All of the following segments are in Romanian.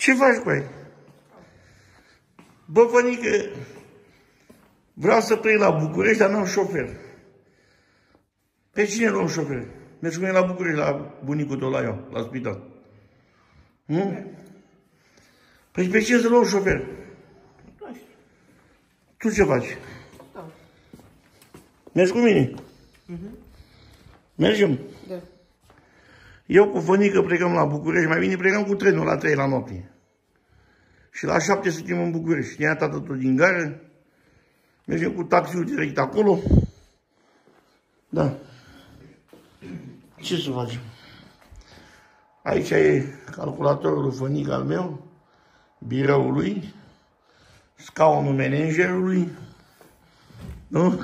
Ce faci cu aia? Bă, Fănică, vreau să plec la București, dar n-am șofer. Pe cine luăm șofer? Mergi cu mine la București, la bunicul tău, la eu, la spital. Nu? Păi pe cine să luăm șofer? Tu ce faci? Da. Mergi cu mine? Mergem? Da. Eu cu Fănică plecăm la București, mai bine plecăm cu trenul la 3 la noapte. Și la 7 suntem în București. Ne ia tată tot din gară, mergem cu taxiul direct acolo. Da. Ce să facem? Aici e calculatorul lui Fănică al meu, biroul lui, scaunul managerului. Nu?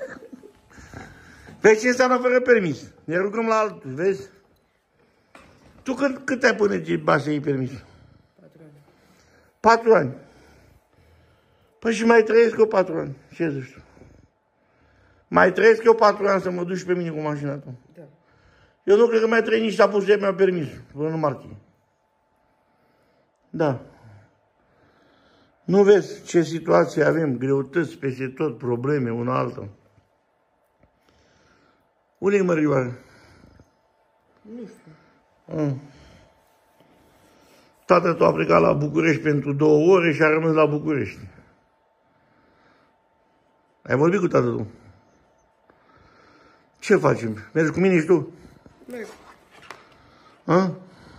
Pe ce înseamnă fără permis? Ne rugăm la altul, vezi? Tu cât ai până ce ba să iei permis? 4 ani. 4 ani. Păi și mai trăiesc eu 4 ani. Ce zici tu? Mai trăiesc eu 4 ani să mă duci pe mine cu mașina ta. Da. Eu nu cred că mai trăi nici s-a pus să mi-a permis până în martie. Da. Nu vezi ce situație avem, greutăți peste tot, probleme, una alta. Unde-i Mărioară? Nu știu. Tatăl tău a plecat la București pentru 2 ore și a rămas la București. Ai vorbit cu tatăl tău? Ce facem? Mergi cu mine și tu? Merg. A?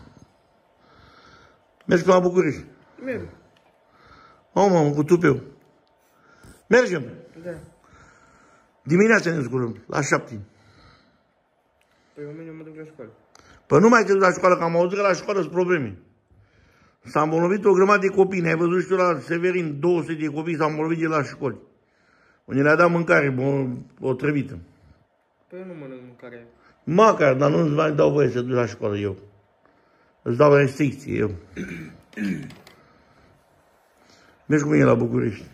Mergi la București? Merg. O, mamă, cu tupeu. Mergem. Da. Dimineața ne sculăm, la 7. Păi mâine mă duc la școală. Păi nu mai te duci la școală, că am auzit că la școală sunt probleme. S-a îmbolnăvit o grămadă de copii. Ne-ai văzut și tu la Severin, 200 de copii s-au îmbolnăvit de la școli. Unde le-a dat mâncare, o trăvită. Păi eu nu mănânc mâncare. Măcar, dar nu-ți mai dau voie să duci la școală eu. Îți dau restricție eu. Mergi cu mine la București.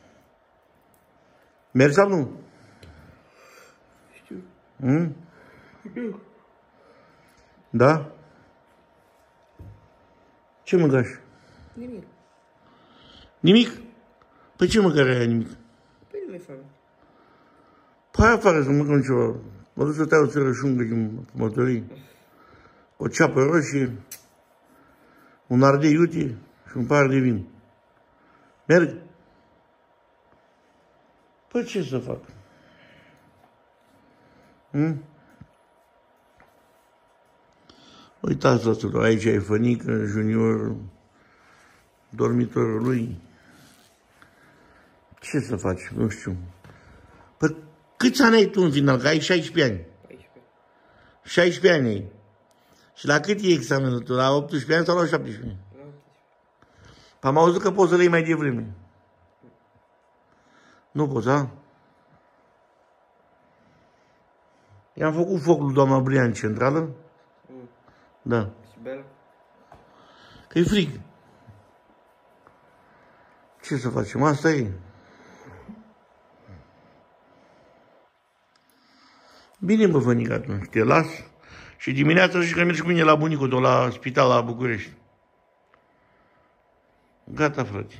Mergi sau nu? Știu. Știu. Da? Ce mâncași? Nimic. Nimic? Păi ce mâncare ai nimic? Păi nu mi-e foame. Păi afară să mâncăm ceva. Mă duc să tai o țărășungă din mătării. O ceapă roșie, un ardei iute și un par de vin. Merg? Păi ce să fac? Uitați, fraților, aici e Fănică, Junior, dormitorul lui. Ce să faci? Nu știu. Păi câți ani ai tu în final? Că ai 16 ani. 14. 16 ani ai. Și la cât e examenul tu? La 18 ani sau la 17 ani? La 18. Am auzit că poți să le iei mai devreme. Nu poți, a? I-am făcut foc lui doamna Brian în centrală. Da. Și Bela? Că e frig. Ce să facem? Asta e. Bine, bă, Fănică, atunci. Te las și dimineața și că mergi cu mine la bunicul tău, la spital, la București. Gata, frate.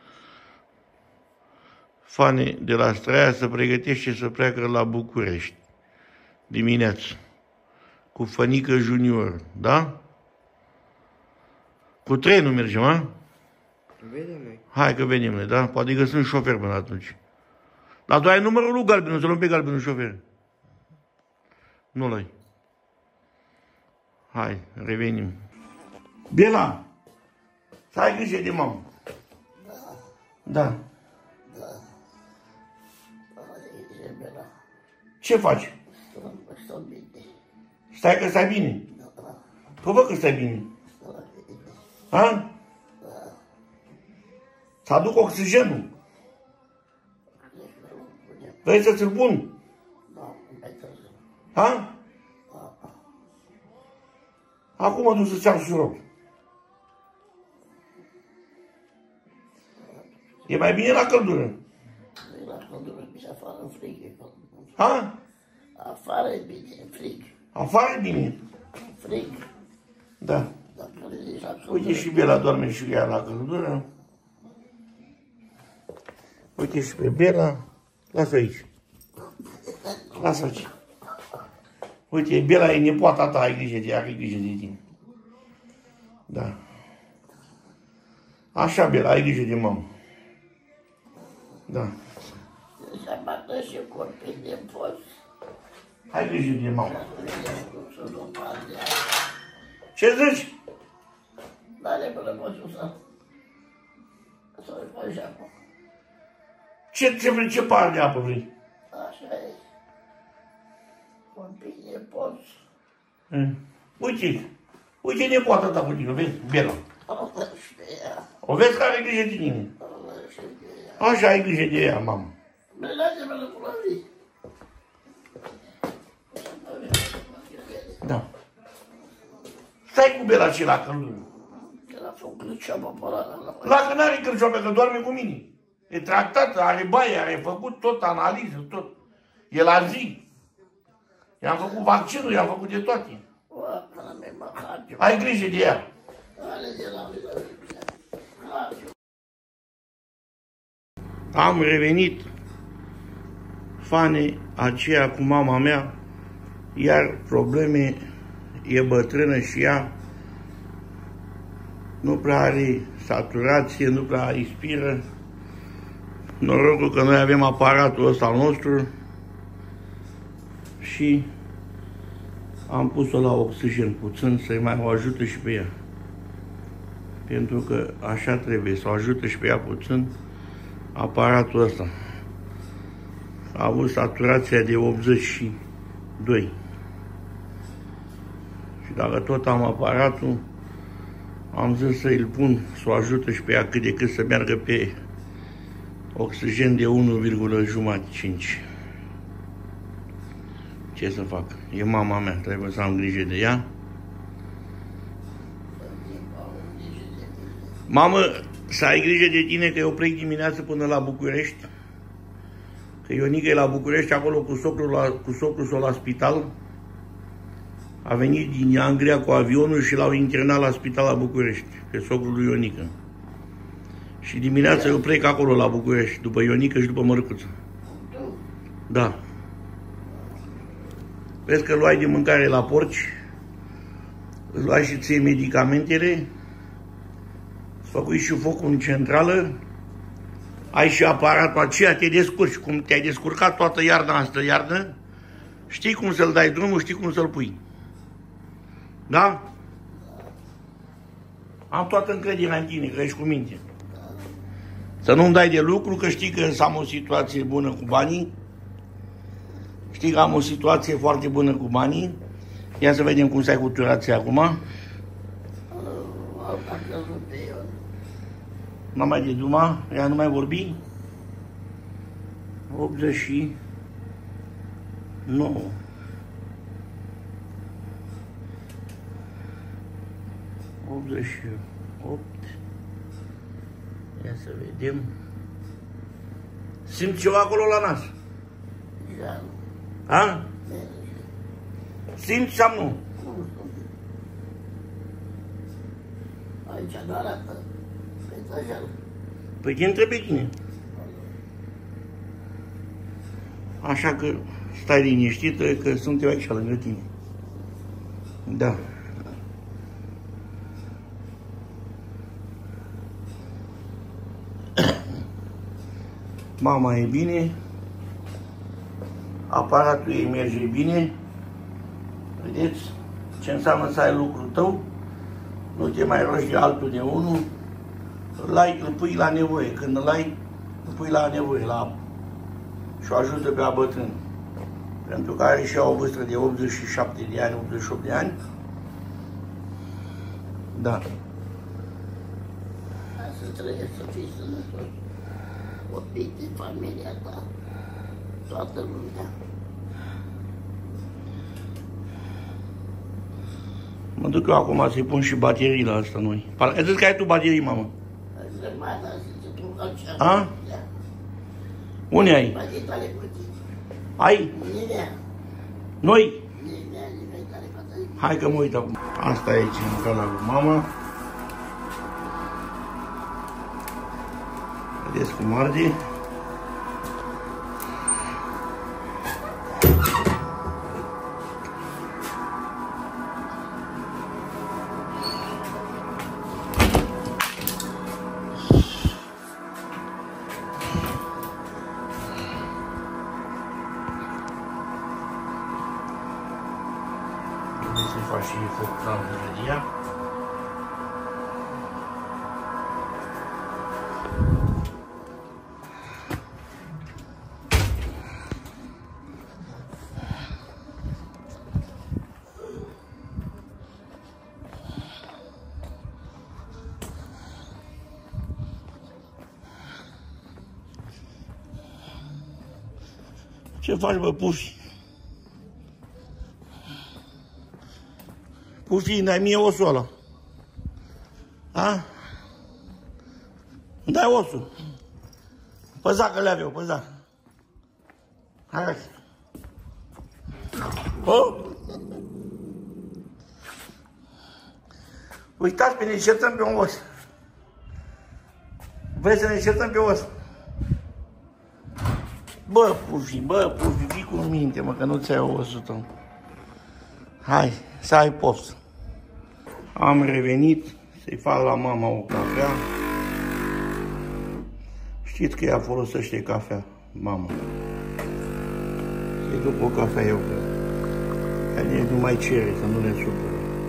Fane de la Straia se pregătește să pleacă la București. Dimineața. Cu Fănică Junior, da? Cu trenul mergem, a? Vedem noi. Hai că venim noi, da? Poate că sunt șofer până atunci. Dar tu ai numărul lui Galbenul, să luăm pe Galbenul șofer. Nu-l ai. Hai, revenim. Bela! Să ai grijă de mamă. Da. Ce faci? Stai că stai bine. Păi bă că stai bine. Ha? Să aduc oxigenul. Vrei să ți-l pun? Ha? Acum mă duc să-ți iau șurop. E mai bine la căldură. La căldură, și afară în frig. Ha? Afară e bine, frig. Afară e bine. Frig. Da. Dar Uite și Bela doarme și ea la căldură. Uite și pe Bela. Lasă aici. Lasă aici. Uite, Bela e nepoata ta, ai grijă de ea, ai grijă de tine. Da. Așa, Bela, ai grijă de mamă. Da. Să bată și copii de post. Ai grijă de mamă. Ce zici? N-are până poți să-l faci acum. Ce vrei, ce par de apă vrei? Așa e. Copii de post. Uite, uite nepoata ta cu tine, vezi? Bela. O vezi că are grijă de tine? Așa, ai grijă de ea, mamă. Da. Stai cu Bela și la căldură. La că n-are cârcioapă, că doarme cu mine. E tractată, are baie, are făcut tot analiză, tot. E la zi. I-am făcut vaccinul, i-am făcut de toate. Ai grijă de ea. Am revenit, Fane, aceea cu mama mea, iar probleme, e bătrână și ea, nu prea are saturație, nu prea inspiră. Norocul că noi avem aparatul ăsta al nostru și am pus-o la oxigen puțin să-i mai o ajută și pe ea. Pentru că așa trebuie, să o ajută și pe ea puțin aparatul ăsta. A avut saturația de 82. Și dacă tot am aparatul, am zis să îl pun, să o ajută și pe ea cât de cât să meargă pe oxigen de 1,5. Ce să fac? E mama mea, trebuie să am grijă de ea. Mamă, să ai grijă de tine că eu plec dimineața până la București. Că Ionica e la București, acolo cu socrul s-o la spital. A venit din Anglia cu avionul și l-au internat la spital la București, pe socrul lui Ionica. Și dimineața eu plec acolo la București, după Ionica și după Mărcuță. Da. Vezi că luai de mâncare la porci, îți luai și ție medicamentele, îți făcui și focul în centrală, ai și aparatul aceea, te descurci, cum te-ai descurcat toată iarna asta, iarnă, știi cum să-l dai drumul, știi cum să-l pui. Da? Am toată încrederea în tine, că ești cu minte. Să nu-mi dai de lucru, că știi că am o situație bună cu banii. Știi că am o situație foarte bună cu banii. Ia să vedem cum stai cu turația acum. N-am mai de duma, ea nu mai vorbi. 89. 88. Ia să vedem. Simți ceva acolo la nas? Ha? Simți sau nu? Aici nu arată. Păi te întreb pe tine. Așa că stai liniștită că sunt eu aici lângă tine. Da. Mama e bine. Aparatul ei merge bine. Vedeți ce înseamnă să ai lucrul tău? Nu te mai rogi de altul de unul. Îl pui la nevoie. Când îl ai, îl pui la nevoie, la apă. Și o ajută pe a bătrân. Pentru că are și ea o vârstă de 87 de ani, 88 de ani. Da. Să trăiești, să fii sănătos. Copii din familia ta. Toată lumea. Mă duc eu acum să-i pun și baterii la asta noi. Ai zis că ai tu baterii, mamă? A? Unde ai? Ai? Noi? Hai că mă uit acum. Asta e aici, în canalul lui mama. Vedeți cum arde. Să faci și foc la melodia. Ce faci, bă, Pufi? Pufi, dai mie osul ăla. A? Îmi dai osul. Păza că le aveau, păza. Hai, hai. Bă! Uitați pe ne certăm pe un os. Vrei să ne certăm pe os? Bă, Pufi, vii cu minte, mă, că nu-ți ai osul tău. Hai, să ai poftă. Am revenit să-i fac la mama o cafea. Știți că ea folosește cafea, mama. Să-i duc o cafea eu, că ea nu mai cere, să nu ne supără.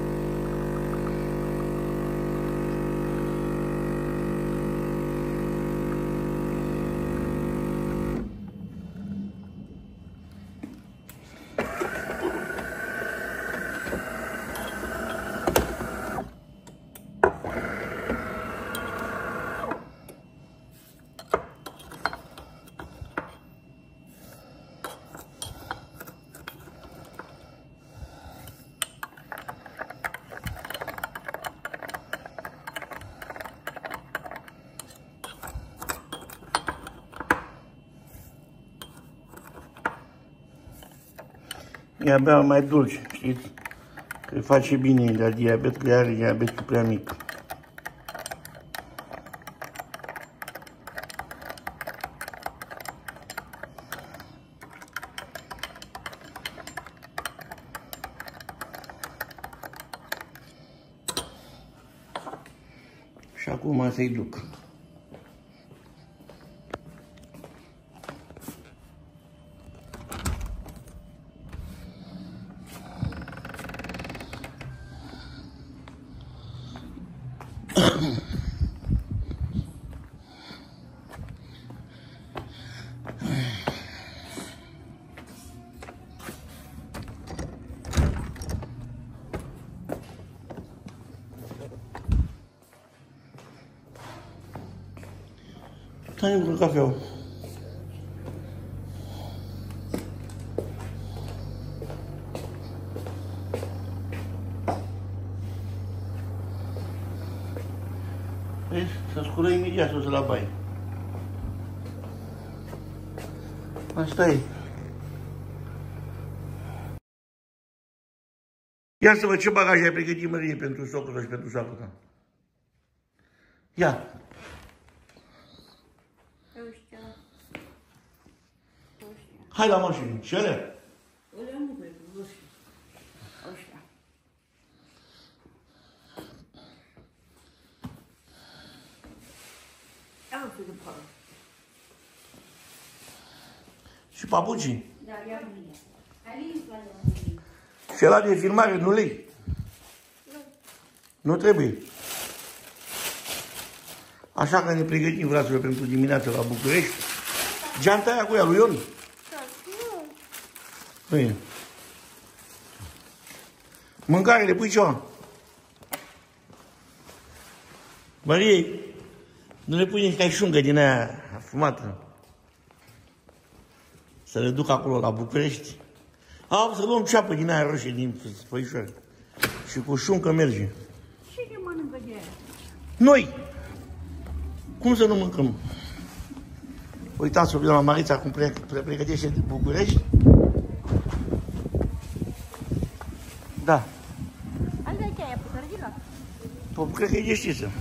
Ea bea mai dulce, știți? Că îi face bine la diabet, că are diabetul prea mic. Și acum să-i duc. Stai cu cafeaua. Vezi? Să scură imediat sus la baie. Asta e. Ia să văd ce bagaj ai pregătit, Mărie, pentru socrul și pentru soacrul ta. Ia. Hai la mașină. Și alea? Alea nu cred, nu știu. Ăștia. Am fi după. Și papucii? Da, ia mine. Alin, mine. Și ăla de filmare, nu lei? Nu. Nu trebuie. Așa că ne pregătim, fraților, pentru dimineața la București. Geanta aia cu ea lui Ion? Nu e. Mâncare, le pui ceva? Mărie, nu le pui nici caișungă din aia fumată? Să le duc acolo la București? Să luăm ceapă din aia roșie, din făișoară. Și cu șuncă merge. Cine mănâncă de aia? Noi! Cum să nu mâncăm? Uitați-vă la Marița cum pregătește de București. Da. Cred că e deschisă.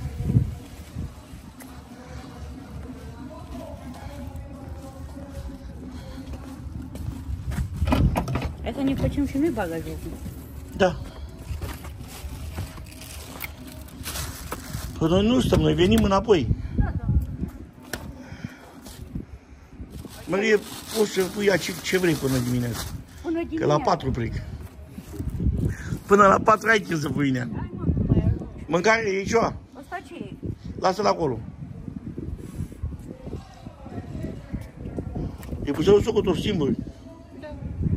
Hai să ne facem și noi bagajul. Da. Păi noi nu stăm, noi venim înapoi. Marie, poți să pui ce vrei până dimineața. Până dimineața. Că la 4 plec. Până la 4 ai timp să pui inea. Mâncare e ceva? Asta ce e? Lasă-l acolo. E pusă socotul singur. Da.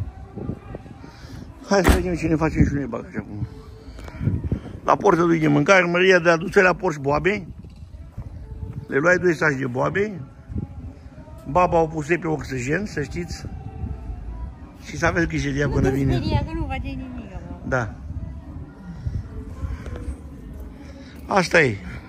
Hai să vedem ce ne facem și noi bagaj acum. La portă lui de mâncare, Maria de aduse la porci boabe. Le luai 2 saci de boabe. Baba o puse pe oxigen, să știți. Și să aveți grijă de ea până vine. Nu te speria că nu face nimic. Da. Asta e.